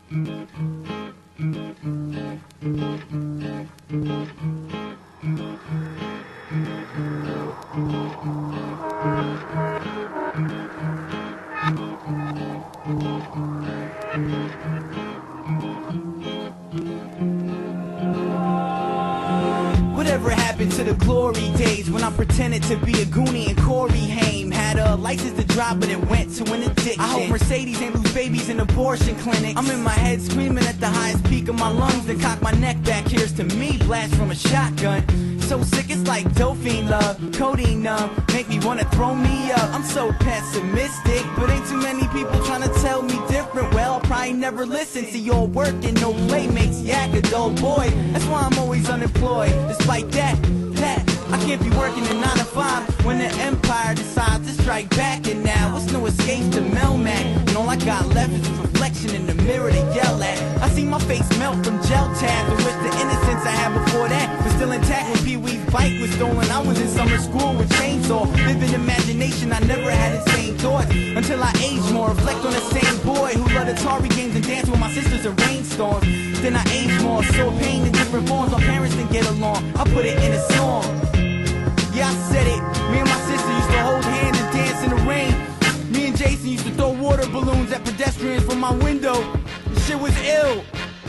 Whatever happened to the glory days when I pretended to be a Goonie and Corey Haim? Had a license to drive but it went to an addiction. I hope Mercedes ain't lose babies in abortion clinics. I'm in my head screaming at the highest peak of my lungs, then cock my neck back. Here's to me, blast from a shotgun. So sick it's like Dolphine love, codeine numb, make me wanna throw me up. I'm so pessimistic, but ain't too many people trying to tell me different. Well, I'll probably never listen to your work and no playmates, yak a dull boy. That's why I'm always unemployed. Despite that, I can't be working a 9 to 5 when the empire decides to strike back. And now it's no escape to Melmac, and all I got left is a reflection in the mirror to yell at. I see my face melt from gel tabs, and wish the innocence I had before that was still intact. When Pee-wee's bike was stolen, I was in summer school with chainsaw. Vivid imagination, I never had insane thoughts until I aged more. Reflect on the same boy who loved Atari games and danced with my sisters in rainstorms. Then I aged more, saw pain in different forms. My parents didn't get along, I put it in a song. Yeah, I said it. Me and my sister used to hold hands and dance in the rain. Me and Jason used to throw water balloons at pedestrians from my window. The shit was ill.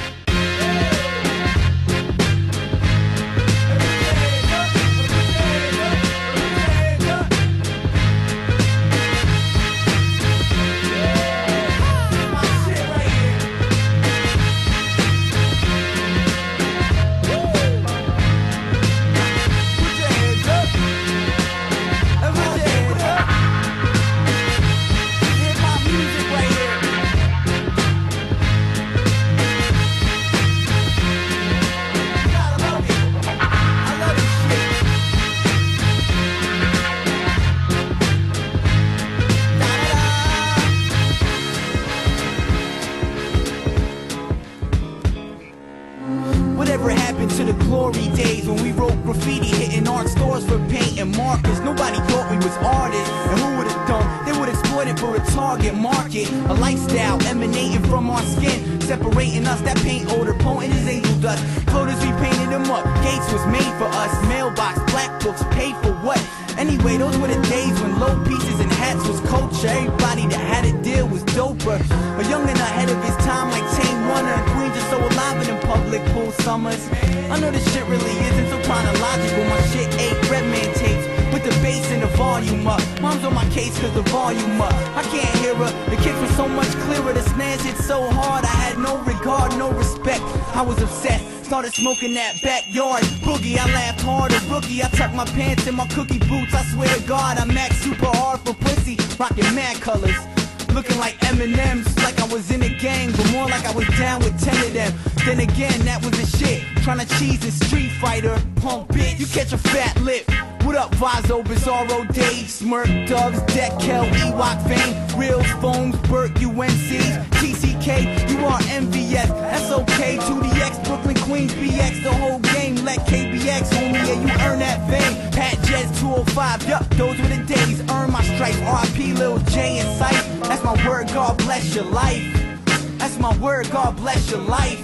Whatever happened to the glory days when we wrote graffiti, hitting art stores for paint and markers? Nobody thought we was artists, and who would've thought they would exploit it for a target market? A lifestyle emanating from our skin, separating us. That paint odor potent as angel dust. Photos we painted them up. Gates was made for us. Mailbox, black books, paid for what? Anyway, those were the days when low pieces and hats was culture. Everybody that had a deal was doper. A youngin' ahead of his time like Tame Runner. And Queens are so alive in public pool summers. I know this shit really isn't so chronological. My shit 8 Redman tapes with the bass and the volume up. Mom's on my case cause the volume up. I can't hear her, the kicks were so much clearer. The snares hit so hard, I had no regard, no respect. I was obsessed. Started smoking that backyard boogie. I laughed hard as rookie. I tucked my pants in my cookie boots. I swear to God, I maxed super hard for pussy. Rocking mad colors, looking like M&M's, like I was in a gang, but more like I was down with 10 of them. Then again, that was the shit. Tryna cheese a Street Fighter, punk bitch. You catch a fat lip. What up, Vazo, Bizarro, Dave, Smirk, Dubs, Deckel, Ewok, Fame, Reels, Foams, Burt, UNCs, TCK, URMVS, SOK, 2DX, Brooklyn, Queens, BX, the whole game. Let KBX, homie, yeah, you earn that fame. Pat Jets, 205, yup, those were the days. Earn my stripes, RIP, Lil J in sight. That's my word, God bless your life. That's my word, God bless your life.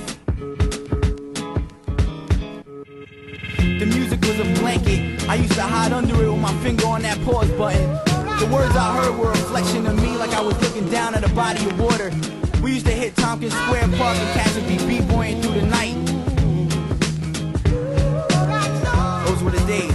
The music was a blanket. I used to hide under it with my finger on that pause button. The words I heard were a reflection of me, like I was looking down at a body of water. We used to hit Tompkins Square Park and cats would be b-boying through the night. Those were the days.